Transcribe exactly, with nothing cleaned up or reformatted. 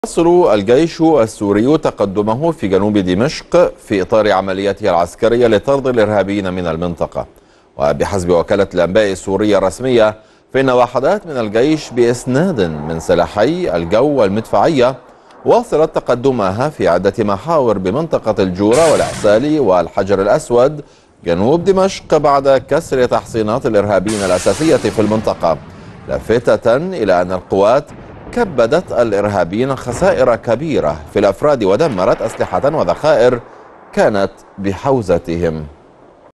يواصل الجيش السوري تقدمه في جنوب دمشق في إطار عملياته العسكرية لطرد الإرهابيين من المنطقة. وبحسب وكالة الأنباء السورية الرسمية، فإن وحدات من الجيش بإسناد من سلاحي الجو والمدفعية واصلت تقدمها في عدة محاور بمنطقة الجورة والعسالي والحجر الأسود جنوب دمشق بعد كسر تحصينات الإرهابيين الأساسية في المنطقة، لافتة إلى أن القوات كبدت الإرهابيين خسائر كبيرة في الأفراد ودمرت أسلحة وذخائر كانت بحوزتهم.